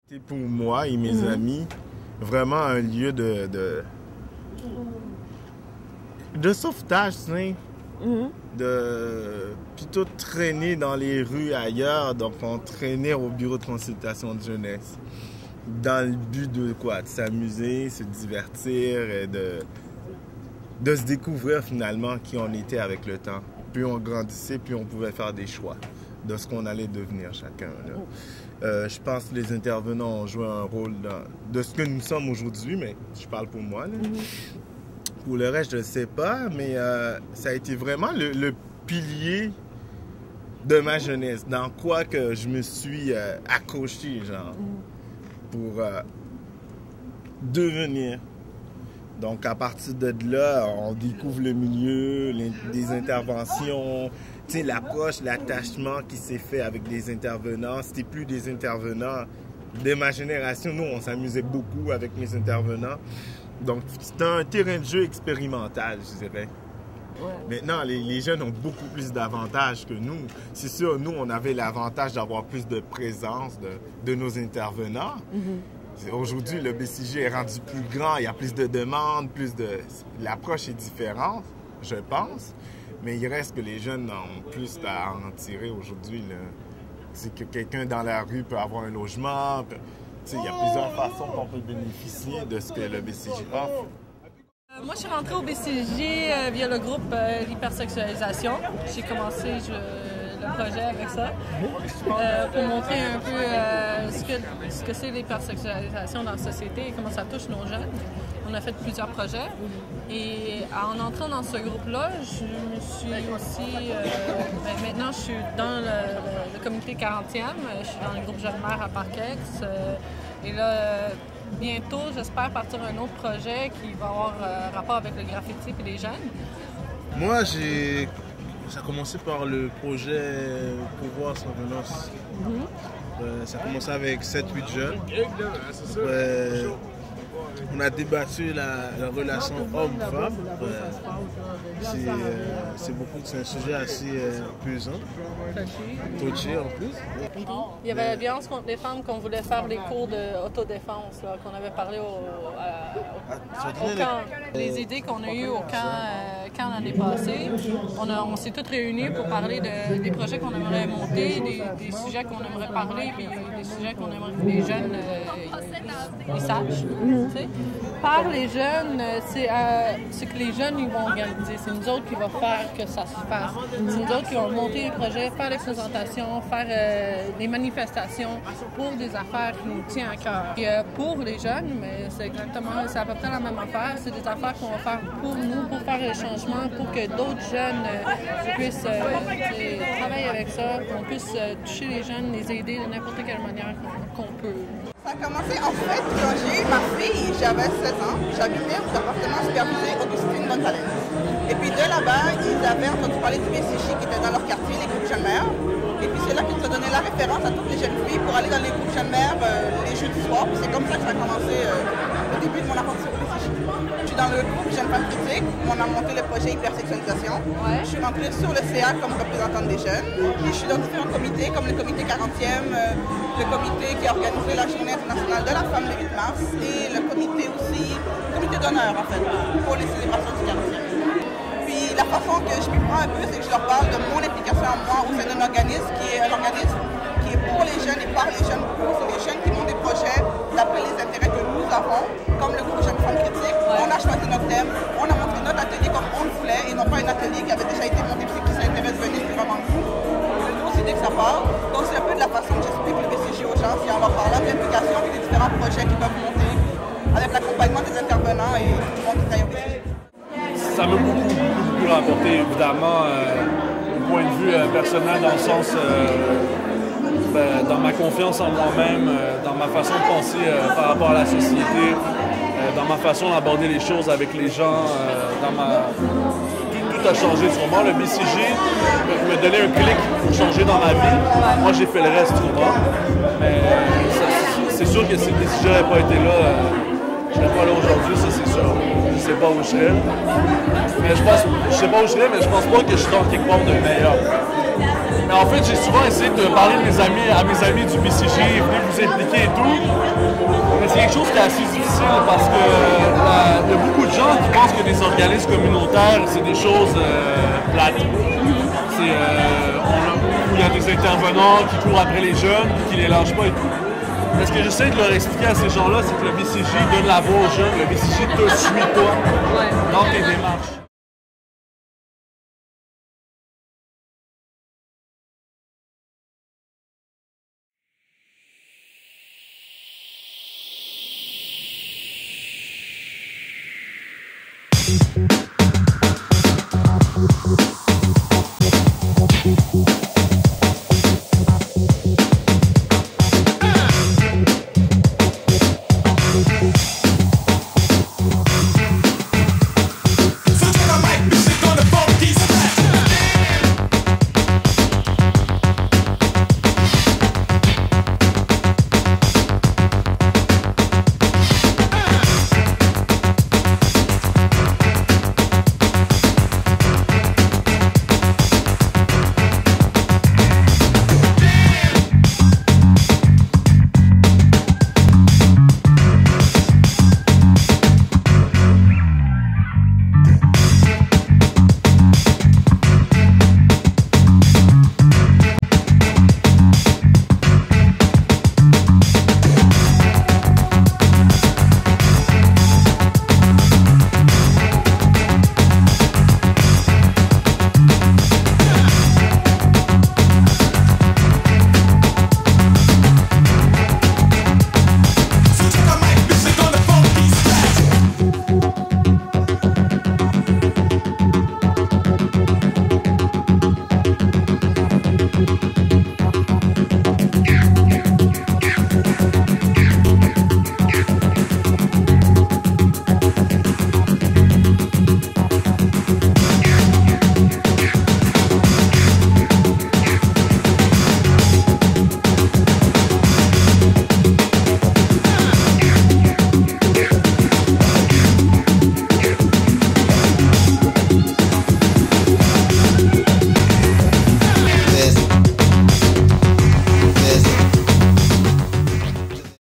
C'est pour moi et mes amis vraiment un lieu de sauvetage, tu sais. De plutôt traîner dans les rues ailleurs. Donc, on traînait au bureau de consultation de jeunesse. Dans le but de quoi? De s'amuser, se divertir et de se découvrir finalement qui on était avec le temps. Plus on grandissait, plus on pouvait faire des choix de ce qu'on allait devenir chacun. Je pense que les intervenants ont joué un rôle de ce que nous sommes aujourd'hui, mais je parle pour moi. Là. Pour le reste, je ne sais pas, mais ça a été vraiment le pilier de ma jeunesse. Dans quoi que je me suis accroché, genre, pour devenir. Donc, à partir de là, on découvre le milieu, des interventions, tu sais, l'approche, l'attachement qui s'est fait avec des intervenants. C'était plus des intervenants de ma génération. Nous, on s'amusait beaucoup avec mes intervenants. Donc, c'était un terrain de jeu expérimental, je dirais. Ouais. Maintenant, les jeunes ont beaucoup plus d'avantages que nous. C'est sûr, nous, on avait l'avantage d'avoir plus de présence de nos intervenants. Aujourd'hui, le BCG est rendu plus grand, il y a plus de demandes, l'approche est différente, je pense. Mais il reste que les jeunes ont plus à en tirer aujourd'hui. C'est que quelqu'un dans la rue peut avoir un logement. Il y a plusieurs façons qu'on peut bénéficier de ce que le BCG offre. Moi, je suis rentrée au BCG via le groupe l'hypersexualisation. J'ai commencé le projet avec ça pour montrer un peu ce que c'est l'hypersexualisation dans la société et comment ça touche nos jeunes. On a fait plusieurs projets et en entrant dans ce groupe-là, je me suis aussi... maintenant, je suis dans le comité 40e, je suis dans le groupe Jeune Mère à Parkex. Et là, bientôt, j'espère partir un autre projet qui va avoir rapport avec le graffiti et les jeunes. Moi, ça a commencé par le projet Pouvoir sans violence. Ça a commencé avec 7-8 jeunes. On a débattu la relation homme-femme. C'est un sujet assez pesant. Touché en plus. Il y avait la violence contre les femmes qu'on voulait faire les cours d'autodéfense, qu'on avait parlé au camp. Les idées qu'on a eues au camp l'année passée, on s'est tous réunis pour parler des projets qu'on aimerait monter, des sujets qu'on aimerait parler, puis des sujets qu'on aimerait que les jeunes ils sachent. Par les jeunes, c'est que les jeunes ils vont organiser. C'est nous autres qui va faire que ça se fasse. C'est nous autres qui vont monter les projets, faire les présentations, faire des manifestations pour des affaires qui nous tiennent à cœur. Et, pour les jeunes, mais c'est à peu près la même affaire. C'est des affaires qu'on va faire pour nous, pour faire le changement, pour que d'autres jeunes puissent travailler avec ça, qu'on puisse toucher les jeunes, les aider de n'importe quelle manière qu'on peut. Ça a commencé en fait quand j'ai eu ma fille, j'avais 16 ans, j'habitais dans l'appartement supervisé Augustine Montalès. Et puis de là-bas, ils avaient entendu parler du BCG qui était dans leur quartier, les groupes jeunes mères. Et puis c'est là qu'ils nous ont donné la référence à toutes les jeunes filles pour aller dans les groupes jeunes mères les jeudis soirs. C'est comme ça que ça a commencé le début de mon aventure au BCG. Je suis dans le groupe Jeunes Femmes Critiques où on a monté le projet hypersexualisation. Je suis rentrée sur le CA comme représentante des jeunes. Et je suis dans différents comités comme le comité 40e, le comité qui a organisé la journée internationale de la femme le 8 mars et le comité aussi, comité d'honneur en fait, pour les célébrations du 40e. Puis la façon que je m'y prends un peu, c'est que je leur parle de mon implication à moi au sein d'un organisme qui est un organisme qui est pour les jeunes et par les jeunes. C'est les jeunes qui montent des projets d'après les intérêts que nous avons, comme le groupe Jeunes Femmes Critiques. On a choisi notre thème, on a montré notre atelier comme on le voulait et non pas un atelier qui avait déjà été monté puis qui s'intéresse venir, c'est vraiment nous. Dès que ça part. Donc c'est un peu de la façon que j'explique le BCG aux gens, c'est en leur parlant de l'implication et des différents projets qui peuvent monter avec l'accompagnement des intervenants et du monde qui travaille au BCG. Ça m'a beaucoup rapporté, évidemment, du point de vue personnel, dans le sens, dans ma confiance en moi-même, dans ma façon de penser par rapport à la société, dans ma façon d'aborder les choses avec les gens, Tout a changé sur moi. Le BCG me donnait un clic pour changer dans ma vie. Moi, j'ai fait le reste, tu vois. Mais c'est sûr que si le BCG n'avait pas été là, Je serais pas là aujourd'hui, ça c'est sûr. Je sais pas où je serais. Mais je sais pas où je serais, mais je pense pas que je suis dans quelque part de meilleur. Mais en fait, j'ai souvent essayé de parler à mes amis du BCG, venir vous impliquer et tout. Mais c'est quelque chose qui est assez difficile parce que il y a beaucoup de gens qui pensent que des organismes communautaires, c'est des choses plates. Il y a des intervenants qui courent après les jeunes et qui les lâchent pas et tout. Mais ce que j'essaie de leur expliquer à ces gens-là, c'est que le BCG donne la voix aux jeunes, le BCG te suit toi dans tes démarches.